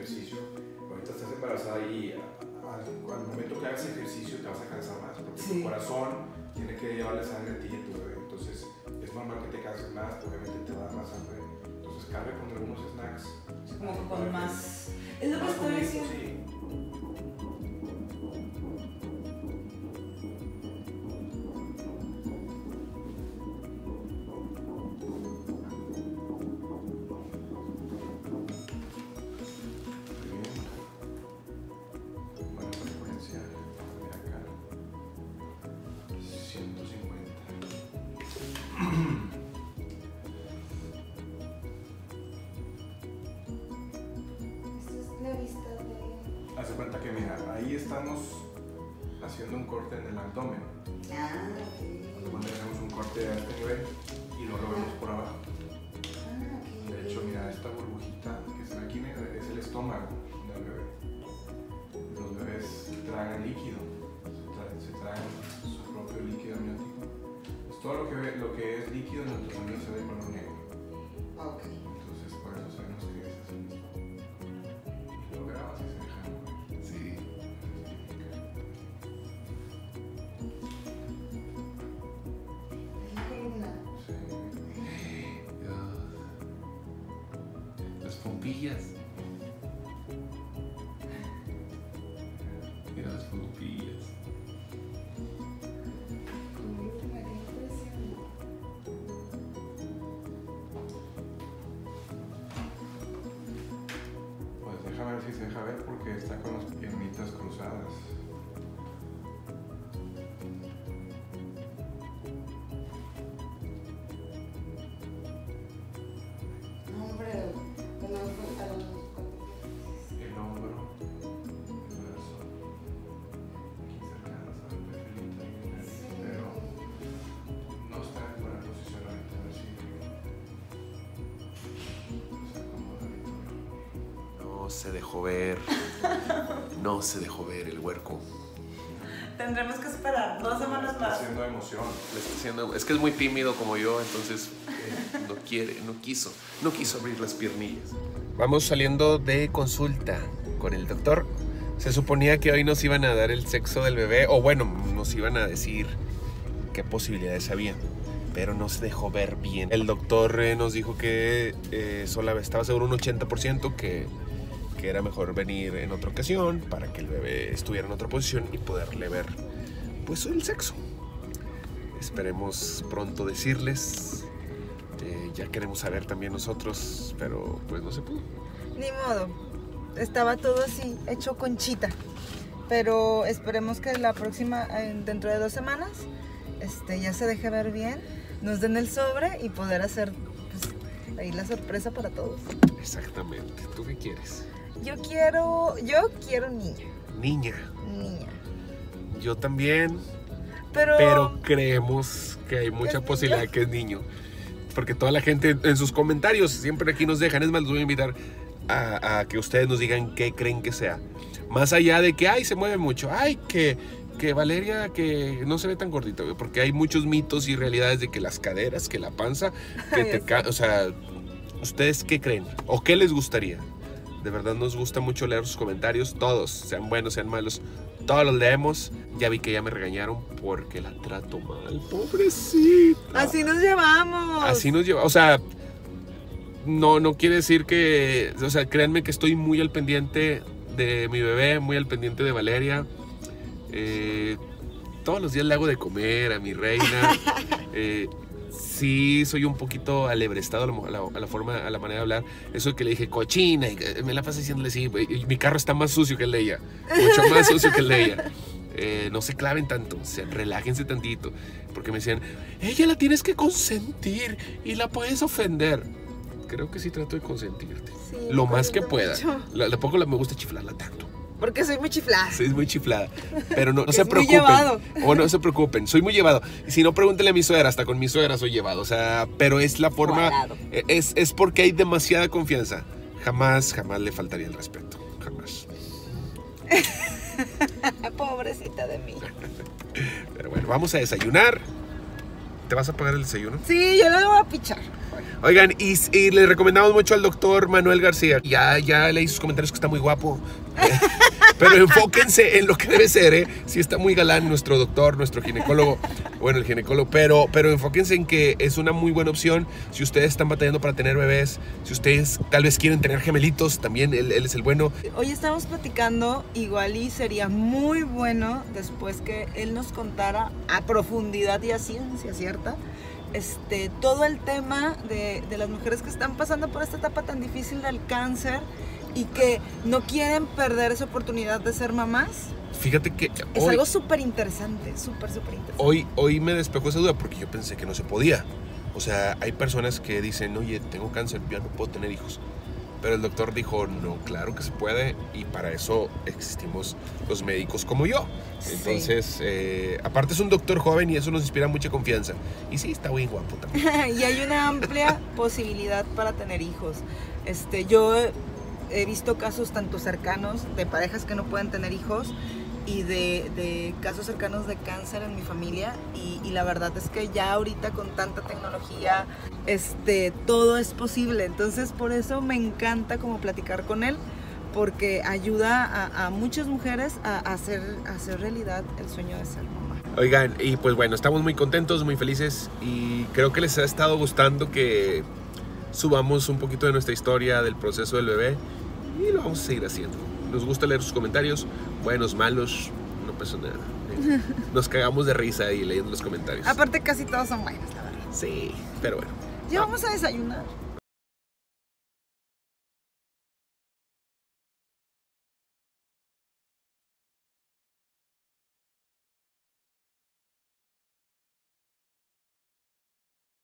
ejercicio. Ahorita estás embarazada y al momento que hagas ejercicio te vas a cansar más, porque tu corazón tiene que llevarle sangre a ti y a tu bebé. Entonces es normal que te canses más, obviamente te va a dar más hambre. Entonces carga con algunos snacks. Como que con más... Es lo que estoy diciendo. Sí. Haz de cuenta que mira, ahí estamos haciendo un corte en el abdomen. Cuando hacemos un corte a este nivel y luego lo vemos por abajo. De hecho, mira, esta burbujita que está aquí negra es el estómago del bebé. Los bebés tragan líquido, se tragan su propio líquido amniótico. Pues todo lo que es líquido en nuestro sangre se ve de color negro. Entonces, por eso sabemos que es así. Y lo grabas y se deja. Sí. Las pompillas. Mira las pompillas. Pues déjame ver si se deja ver porque está con las piernitas cruzadas. El hombro, el brazo, aquí cercano, pero no está en buena posición ahorita, a ver si se acomoda ahorita. No se dejó ver. No se dejó ver el huerco. Tendremos que esperar 2 semanas Está más. haciendo emoción. Es que es muy tímido como yo, entonces no quiso abrir las piernillas. Vamos saliendo de consulta con el doctor. Se suponía que hoy nos iban a dar el sexo del bebé, o bueno, nos iban a decir qué posibilidades había, pero no se dejó ver bien. El doctor nos dijo que estaba seguro un 80% que era mejor venir en otra ocasión para que el bebé estuviera en otra posición y poderle ver pues el sexo. Esperemos pronto decirles. Ya queremos saber también nosotros, pero pues no se pudo. Ni modo, estaba todo así, hecho conchita. Pero esperemos que la próxima, dentro de 2 semanas, ya se deje ver bien, nos den el sobre y poder hacer pues, ahí la sorpresa para todos. Exactamente. ¿Tú qué quieres? Yo quiero niña. Niña. Niña. Yo también, Pero creemos que hay mucha ¿Es posibilidad niño? que es niño. Porque toda la gente en sus comentarios siempre aquí nos dejan. Es más, los voy a invitar a que ustedes nos digan qué creen que sea. Más allá de que, ay, se mueve mucho. Ay, que Valeria, que no se ve tan gordito. Porque hay muchos mitos y realidades de que las caderas, que la panza, o sea, ¿ustedes qué creen? ¿O qué les gustaría? De verdad nos gusta mucho leer sus comentarios. Todos, sean buenos, sean malos. Todos los leemos. Ya vi que ya me regañaron porque la trato mal. Pobrecita. así nos llevamos. Así nos lleva. O sea, no quiere decir que... O sea, créanme que estoy muy al pendiente de mi bebé, muy al pendiente de Valeria. Todos los días le hago de comer a mi reina. Sí, soy un poquito alebrestado a la manera de hablar. Eso que le dije cochina, y me la pasa diciéndole sí, y mi carro está más sucio que el de ella, mucho más sucio que el de ella. No se claven tanto, relájense tantito, porque me decían, ella la tienes que consentir y la puedes ofender. Creo que sí trato de consentirte, Sí, lo más que pueda. mucho. Tampoco me gusta chiflarla tanto. Porque soy muy chiflada. Sí, es muy chiflada. Pero no se Es muy preocupen. llevado. O no se preocupen. Soy muy llevado. Y si no, pregúntenle a mi suegra. Hasta con mi suegra soy llevado. O sea, pero es la forma. Es porque hay demasiada confianza. Jamás le faltaría el respeto. Jamás. Pobrecita de mí. Pero bueno, vamos a desayunar. ¿Te vas a pagar el desayuno? Sí, yo lo voy a pichar. Oigan, y le recomendamos mucho al doctor Manuel García. Ya leí sus comentarios que está muy guapo. Pero enfóquense en lo que debe ser, ¿eh? Sí está muy galán nuestro doctor, nuestro ginecólogo. Bueno, el ginecólogo. Pero enfóquense en que es una muy buena opción. Si ustedes están batallando para tener bebés, si ustedes tal vez quieren tener gemelitos, también él es el bueno. Hoy estamos platicando, igual y sería muy bueno después que él nos contara a profundidad y a ciencia cierta todo el tema de las mujeres que están pasando por esta etapa tan difícil del cáncer y que no quieren perder esa oportunidad de ser mamás. Fíjate que es algo súper interesante, súper interesante. Hoy me despejó esa duda porque yo pensé que no se podía. O sea, hay personas que dicen, oye, tengo cáncer, ya no puedo tener hijos. Pero el doctor dijo, no, claro que se puede, y para eso existimos los médicos como yo. Entonces, aparte es un doctor joven y eso nos inspira mucha confianza. Y sí, está muy guapo también. Y hay una amplia posibilidad para tener hijos. Yo he visto casos tanto cercanos de parejas que no pueden tener hijos y de casos cercanos de cáncer en mi familia, y la verdad es que ya ahorita con tanta tecnología todo es posible. Entonces por eso me encanta como platicar con él, porque ayuda a muchas mujeres a hacer realidad el sueño de ser mamá. Oigan, y pues bueno, estamos muy contentos, muy felices, y creo que les ha estado gustando que subamos un poquito de nuestra historia del proceso del bebé, y lo vamos a seguir haciendo. Nos gusta leer sus comentarios, buenos, malos, no pasa nada. Nos cagamos de risa ahí leyendo los comentarios. Aparte casi todos son buenos, la verdad. Sí, pero bueno. Ya vamos a desayunar.